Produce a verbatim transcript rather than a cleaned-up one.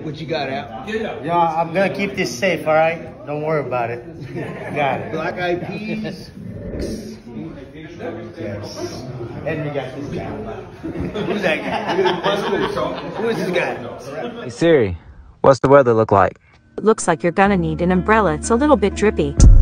What you got, Al? Yo, I'm gonna keep this safe, all right? Don't worry about it. Got it. Black eyed peas. Yes. And we got this guy. Who's that guy? Who is this guy? Hey Siri, what's the weather look like? It looks like you're gonna need an umbrella. It's a little bit drippy.